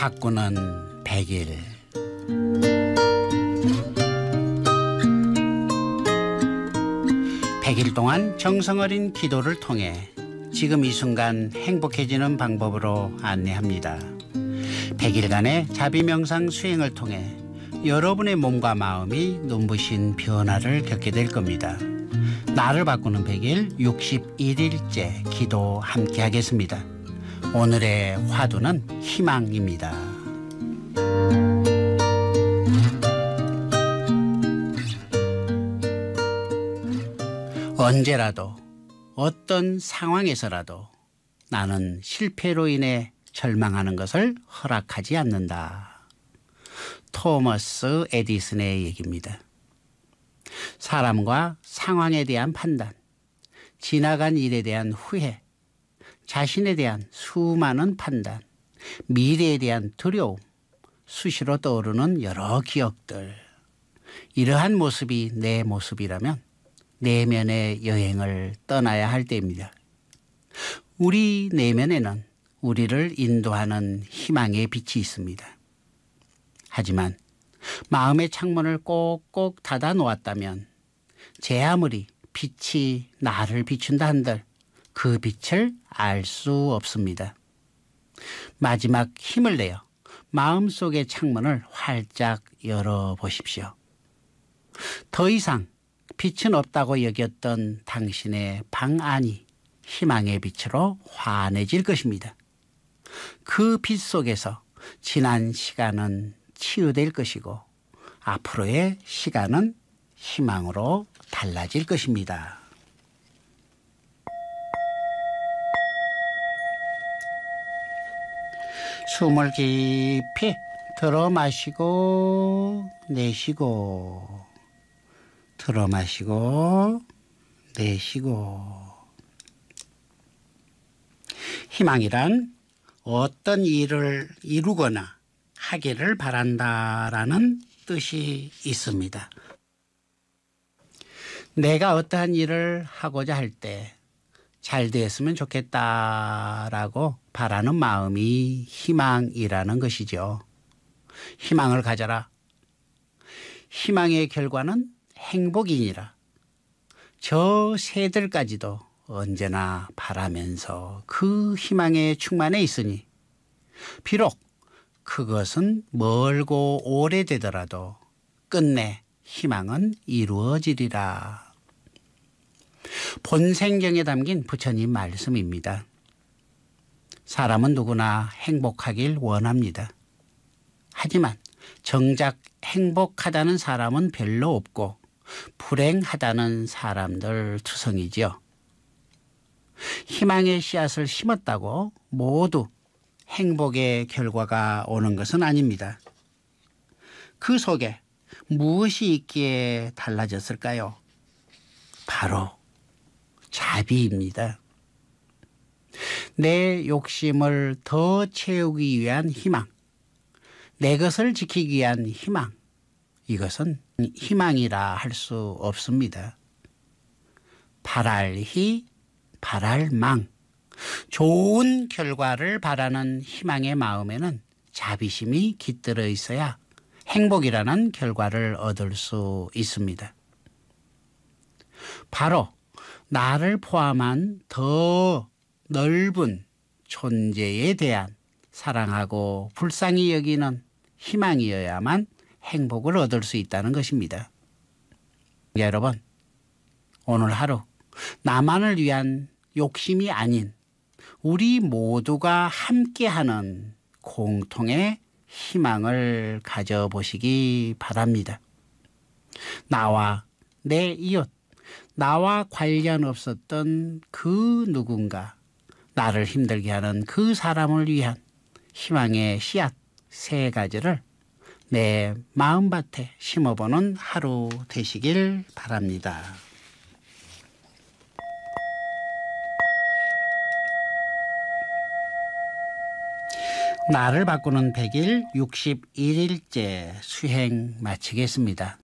바꾸는 100일. 백일 동안 정성 어린 기도를 통해 지금 이 순간 행복해지는 방법으로 안내합니다. 100일간의 자비명상 수행을 통해 여러분의 몸과 마음이 눈부신 변화를 겪게 될 겁니다. 나를 바꾸는 100일 61일째 기도 함께 하겠습니다. 오늘의 화두는 희망입니다. 언제라도 어떤 상황에서라도 나는 실패로 인해 절망하는 것을 허락하지 않는다. 토머스 에디슨의 얘기입니다. 사람과 상황에 대한 판단, 지나간 일에 대한 후회, 자신에 대한 수많은 판단, 미래에 대한 두려움, 수시로 떠오르는 여러 기억들. 이러한 모습이 내 모습이라면 내면의 여행을 떠나야 할 때입니다. 우리 내면에는 우리를 인도하는 희망의 빛이 있습니다. 하지만 마음의 창문을 꼭꼭 닫아 놓았다면 제 아무리 빛이 나를 비춘다 한들 그 빛을 알 수 없습니다. 마지막 힘을 내어 마음속의 창문을 활짝 열어보십시오. 더 이상 빛은 없다고 여겼던 당신의 방 안이 희망의 빛으로 환해질 것입니다. 그 빛 속에서 지난 시간은 치유될 것이고 앞으로의 시간은 희망으로 달라질 것입니다. 숨을 깊이 들어 마시고 내쉬고 들어 마시고 내쉬고. 희망이란 어떤 일을 이루거나 하기를 바란다라는 뜻이 있습니다. 내가 어떠한 일을 하고자 할 때 잘 되었으면 좋겠다라고 바라는 마음이 희망이라는 것이죠. 희망을 가져라. 희망의 결과는 행복이니라. 저 새들까지도 언제나 바라면서 그 희망에 충만해 있으니 비록 그것은 멀고 오래되더라도 끝내 희망은 이루어지리라. 본생경에 담긴 부처님 말씀입니다. 사람은 누구나 행복하길 원합니다. 하지만 정작 행복하다는 사람은 별로 없고 불행하다는 사람들 투성이지요. 희망의 씨앗을 심었다고 모두 행복의 결과가 오는 것은 아닙니다. 그 속에 무엇이 있기에 달라졌을까요? 바로 자비입니다. 내 욕심을 더 채우기 위한 희망, 내 것을 지키기 위한 희망, 이것은 희망이라 할 수 없습니다. 바랄희, 바랄망, 좋은 결과를 바라는 희망의 마음에는 자비심이 깃들어 있어야 행복이라는 결과를 얻을 수 있습니다. 바로 나를 포함한 더 넓은 존재에 대한 사랑하고 불쌍히 여기는 희망이어야만 행복을 얻을 수 있다는 것입니다. 여러분, 오늘 하루 나만을 위한 욕심이 아닌 우리 모두가 함께하는 공통의 희망을 가져보시기 바랍니다. 나와 내 이웃, 나와 관련 없었던 그 누군가, 나를 힘들게 하는 그 사람을 위한 희망의 씨앗 3가지를 내 마음밭에 심어보는 하루 되시길 바랍니다. 나를 바꾸는 100일 61일째 수행 마치겠습니다.